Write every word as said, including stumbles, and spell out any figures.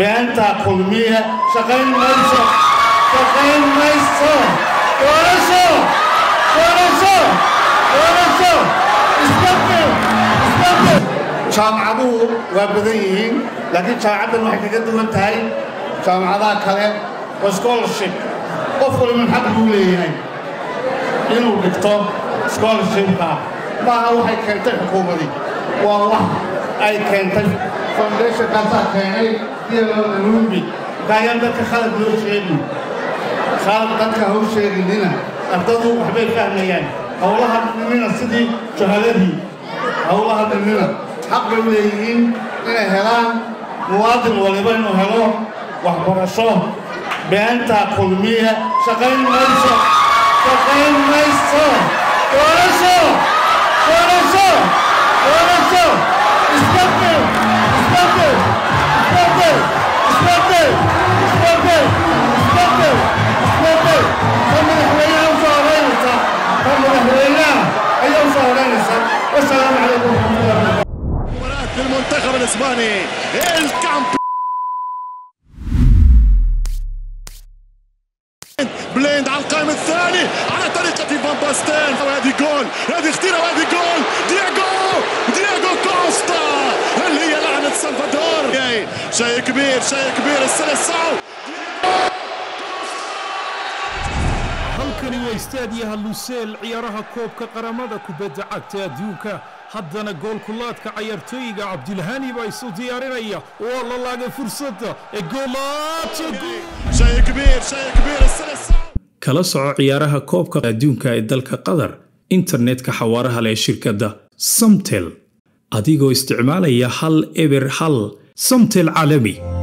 beenta kulmiye shaqayn mayso shaqayn mayso doorasho doorasho doorasho isbedel isbedel jaamacaduhu waa badan yihiin laakiin jaamacadan waxay kaga duwan tahay jaamacadaha kale oo scholarship qof walba xaq u leeyahay inuu dhigto scholarship-ka maaha waxay keentay xukuumadii waa wax ay keentay foundation kaasaa keenay iyadoo nanuumbi kaayaan dadka khalad loo sheegin khalad dadka ha u sheeginina ardadu waxbay fahmayaan howlaha dhimina sidii shahaadadii howlaha dhimina xaq bay u leeyihiin inay helaan muwaadin waliba inuu helo waxbarasho beenta kulmiye shaqayn mayso shaqayn mayso doorasho doorasho doorasho isbedel isbedel isbedel isbedel isbedel isbedel isbedel kan madaxweynaha u soo horeynaysa kan madaxweynaha ayaa u soo horeynaysa wasalaamu calaykum waraxmatullahi مباراة المنتخب الاسباني الكامب بليند على القائم الثاني على طريقة فان باستين وهذه جول هذه اختيرة وهذه جول دياغو دياغو كوستا اللي هي لعنة سلفادور شيء كبير شيء كبير السلسعو halkani waa istaadiyaha Lusail ciyaaraha koobka qaramada kubadda cagta adduunka haddana goolkulaadka ciyaartooyga Cabdilhani baa isu diyaarinaya oo la laagay fursadda ee goolaadka شيء كبير شيء كبير السلسعو kala soco ciyaaraha koobka adduunka ee dalka Qatar internetka xawaaraha leh shirkadda Samtel adigoo isticmaalaya hal eber hal Samtel caalami